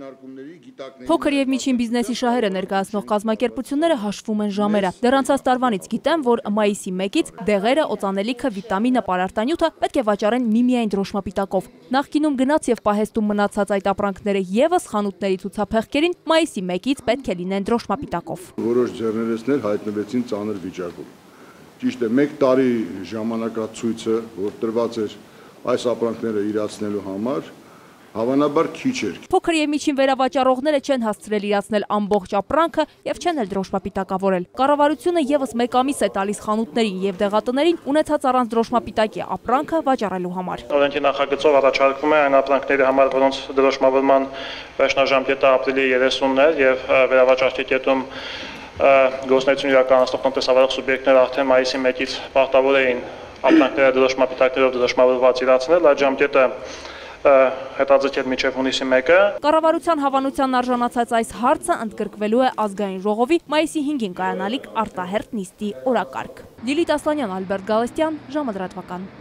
Փոքր եւ միջին բիզնեսի շահերը ներկայացնող կազմակերպությունները հաշվում են ժամերը։ Դեռ անցած տարվանից գիտեմ, որ մայիսի 1-ից դեղերը, օծանելիքը, վիտամինը, պարարտանյութը պետք է վաճառեն միմիայն դրոշմապիտակով։ Նախկինում գնաց եւ պահեստում մնացած այդ ապրանքները եւս խանութների ցուցափեղկերին մայիսի 1-ից պետք է լինեն դրոշմապիտակով։ Որոշ ձեռներեցներ հայտնվեցին ծանր վիճակում։ Ճիշտ է, 1 տարի ժամանակացույցը, որ տրված էր այս ապրանքները իրացնելու համար, հավանաբար քիչ էր։ Փոքր եւ միջին վերավաճառողները չեն հասցրել իրացնել ամբողջ ապրանքը եւ չեն էլ դրոշմապիտակավորել։ Կառավարությունը եւս 1 ամիս է տալիս խանութներին եւ դեղատներին ունեցած առանց դրոշմապիտակի ապրանքը վաճառելու համար։ Օրենքի նախագծով առաջարկվում է այն ապրանքների համար, որոնց դրոշմավորման վերջնաժամկետը ապրիլի 30-ն էր եւ վերավաճառքի կետում գործունեություն իրականացնող տնտեսավարող սուբյեկտները արդեն մայիսի 1-ից պարտավոր էին ապրանքները դրոշմապիտակներով դրոշմավորված իրացնել։ Այդ ժամկետը հետաձգել մինչև հունիսի 1-ը։ Կառավարության հավանության արժանացած այս հարցը ընդգրկվելու է ազգային ժողովի մայիսի 5-ին կայանալիք արտահերթ նիստի օրակարգ։ Լիլիթ Ասլանյան, Ալբերտ Գալստյան, ժամը լրատվական։